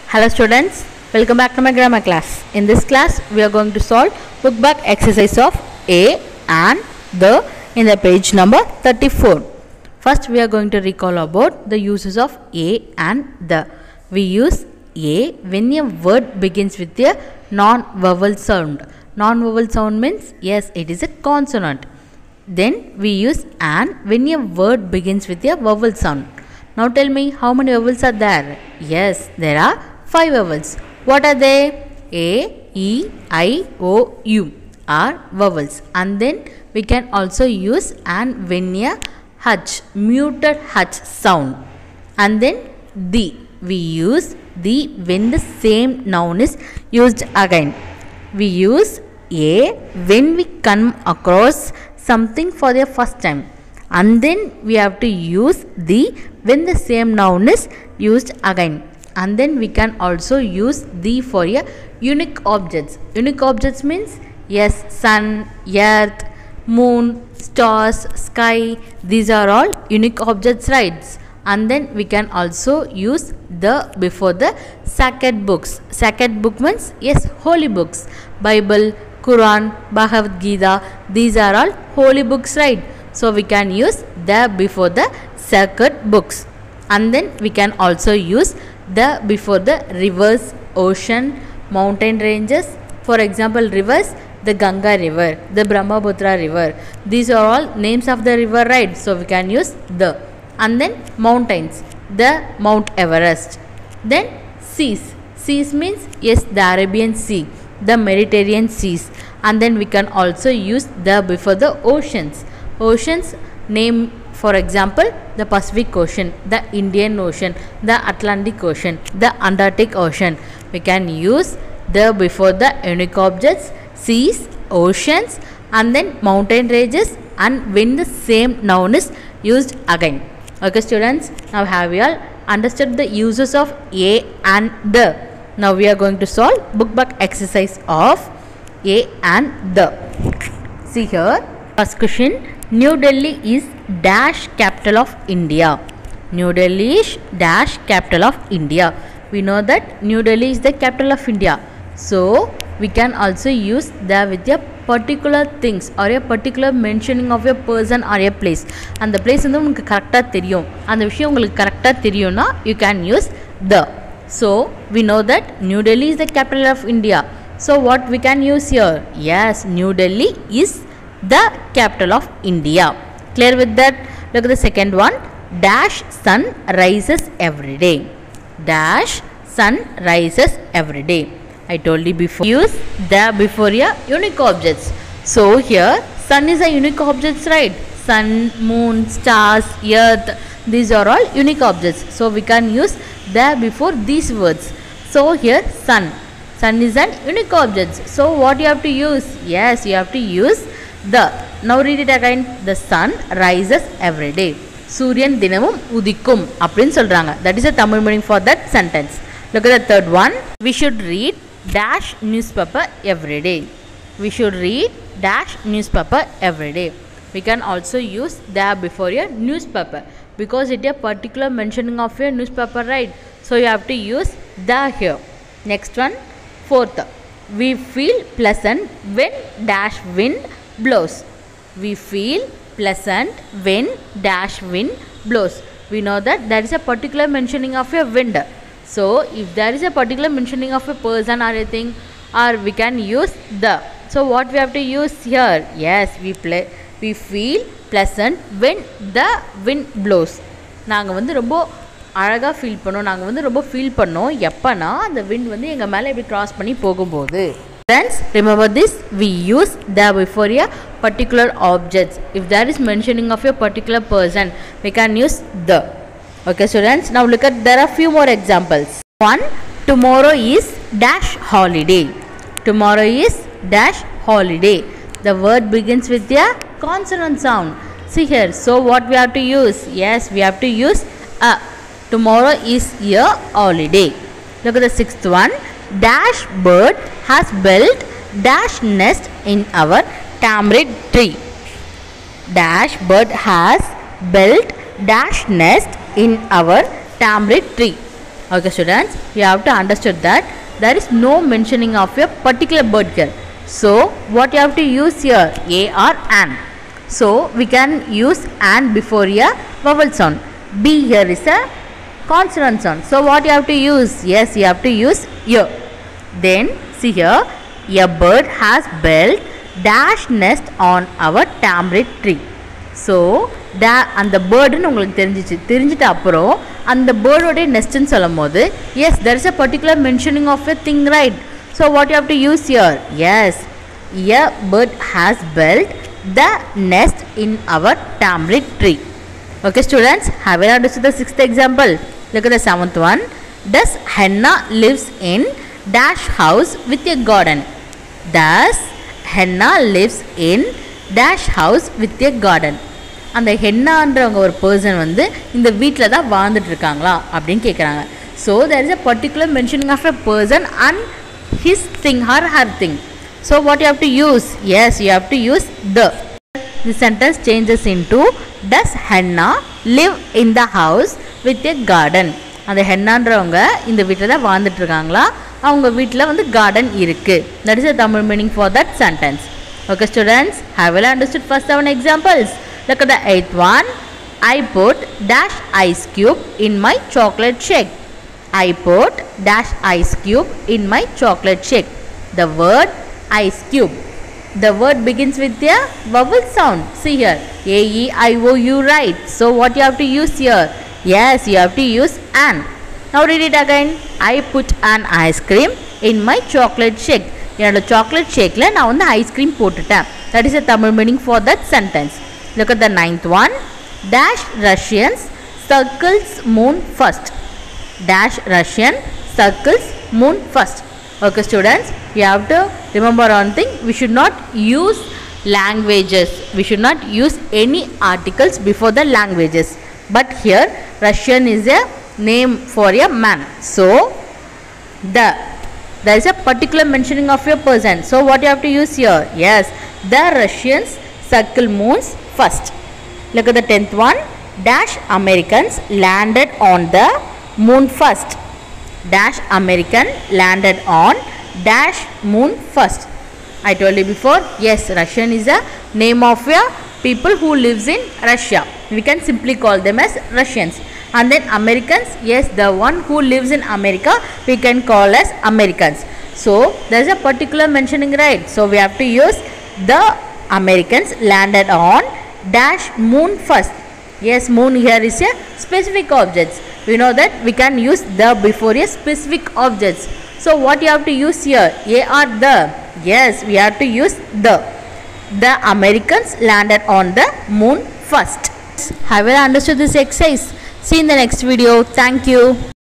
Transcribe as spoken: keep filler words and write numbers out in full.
Hello students, welcome back to my grammar class. In this class, we are going to solve book back exercise of A and the in the page number thirty-four. First, we are going to recall about the uses of A and the. We use A when a word begins with a non-vowel sound. Non-vowel sound means yes, it is a consonant. Then we use an when a word begins with a vowel sound. Now tell me how many vowels are there? Yes, there are five vowels. What are they? A, E, I, O, U are vowels. And then we can also use an when a H, muted H sound. And then the. We use the when the same noun is used again. We use A when we come across something for the first time. And then we have to use the when the same noun is used again. And then we can also use the for a unique objects. Unique objects means yes, sun, earth, moon, stars, sky. These are all unique objects, right? And then we can also use the before the sacred books. Sacred book means yes, holy books. Bible, Quran, Bhagavad Gita. These are all holy books, right? So we can use the before the sacred books. And then we can also use the before the rivers, ocean, mountain ranges. For example, rivers, the Ganga river, the Brahmaputra river. These are all names of the river, right? So we can use the. And then mountains, the Mount Everest. Then seas. Seas means yes, the Arabian Sea, the Mediterranean seas. And then we can also use the before the oceans. Oceans name, for example, the Pacific Ocean, the Indian Ocean, the Atlantic Ocean, the Antarctic Ocean. We can use the before the unique objects, seas, oceans, and then mountain ranges, and when the same noun is used again. Okay students, now have you all understood the uses of A and the? Now we are going to solve book back exercise of A and the. See here, first question. New Delhi is dash capital of India. New Delhi is dash capital of India. We know that New Delhi is the capital of India. So we can also use the with a particular things or a particular mentioning of a person or a place. And the place வந்து உங்களுக்கு கரெக்ட்டா தெரியும். அந்த விஷயம் உங்களுக்கு கரெக்ட்டா தெரியும்னா you can use the. So we know that New Delhi is the capital of India. So what we can use here? Yes, New Delhi is the capital of India. Clear with that? Look at the second one. Dash sun rises every day. Dash sun rises every day. I told you before. Use the before a unique objects. So here sun is a unique objects, right? Sun, moon, stars, earth. These are all unique objects. So we can use the before these words. So here sun. Sun is an unique object. So what you have to use? Yes, you have to use the. Now read it again. The sun rises every day. Suryan dinamum udikkum appdin solranga. That is a Tamil meaning for that sentence. Look at the third one. We should read dash newspaper every day. We should read dash newspaper every day. We can also use the before a newspaper because it is a particular mentioning of a newspaper, right? So you have to use the here. Next one, fourth. We feel pleasant when dash wind blows. We feel pleasant when dash wind blows. We know that there is a particular mentioning of a wind. So if there is a particular mentioning of a person or a thing, or we can use the. So what we have to use here? Yes, we play. We feel pleasant when the wind blows. நாங்க வந்து ரொம்ப அழகா feel பண்ணோம். நாங்க வந்து ரொம்ப feel பண்ணோம் எப்பனா அந்த wind வந்து எங்க மேல இப்படி கிராஸ் பண்ணி போகும்போது. Friends, remember this, we use the before a particular objects. If there is mentioning of a particular person, we can use the. Okay students, now look at, there are few more examples. One, tomorrow is dash holiday. Tomorrow is dash holiday. The word begins with a consonant sound. See here, so what we have to use? Yes, we have to use a. Tomorrow is a holiday. Look at the sixth one. Dash bird has built dash nest in our tamarind tree. Dash bird has built dash nest in our tamarind tree. Okay students, you have to understand that there is no mentioning of a particular bird here. So what you have to use here? A or an. So we can use an before a vowel sound. B here is a consonant sound. So what you have to use? Yes, you have to use a. Then see here, a bird has built dash nest on our tamarind tree. So அந்த பேர்டுன்னு உங்களுக்கு தெரிஞ்சிச்சு தெரிஞ்சிட்ட அப்புறம் அந்த பேர்டோட நெஸ்ட்னு சொல்லும்போது yes there is a particular mentioning of a thing, right? So what you have to use here? Yes, a bird has built the nest in our tamarind tree. Okay students, have you understood the sixth example? Look at the seventh one. Thus Henna lives in dash house with a garden. Thus Henna lives in dash house with a garden. அந்த ஹென்னான்றவங்க ஒரு person வந்து இந்த வீட்டில் தான் வாழ்ந்துட்டு இருக்காங்களா அப்படின்னு கேட்குறாங்க. So there is a particular mentioning of a person and his thing or her thing. So what you have to use? Yes, you have to use the. The sentence changes into does Henna live in the house with a garden? அந்த ஹென்னான்றவங்க இந்த வீட்டில் தான் வாழ்ந்துட்டு இருக்காங்களா, அவங்க வீட்டில் வந்து garden இருக்குது. That is the Tamil meaning for that sentence. Okay students, have you understood first seven examples? Look at the eighth one. I put dash ice cube in my chocolate shake. I put dash ice cube in my chocolate shake. The word ice cube. The word begins with a vowel sound. See here, A E I O U, right? So what you have to use here? Yes, you have to use an. Now read it again. I put an ice cream in my chocolate shake. என்னோட chocolate ஷேக்கில் நான் வந்து ice cream போட்டுட்டேன். That is a Tamil meaning for that sentence. Look at the ninth one. Dash Russians circles moon first. Dash Russian circles moon first. Okay students, you have to remember one thing. We should not use languages. We should not use any articles before the languages. But here Russian is a name for a man. So the there is a particular mentioning of a person. So what you have to use here? Yes, the Russians circle moons first. Look at the tenth one. Dash Americans landed on the moon first. Dash American landed on dash moon first. I told you before. Yes, Russian is a name of a people who lives in Russia. We can simply call them as Russians. And then Americans, yes, the one who lives in America we can call as Americans. So there is a particular mentioning, right? So we have to use the Americans landed on dash moon first. Yes, moon here is a specific object. We know that we can use the before a specific objects. So what you have to use here? A or the? Yes, we have to use the. The Americans landed on the moon first. Have you understood this exercise? See you in the next video. Thank you.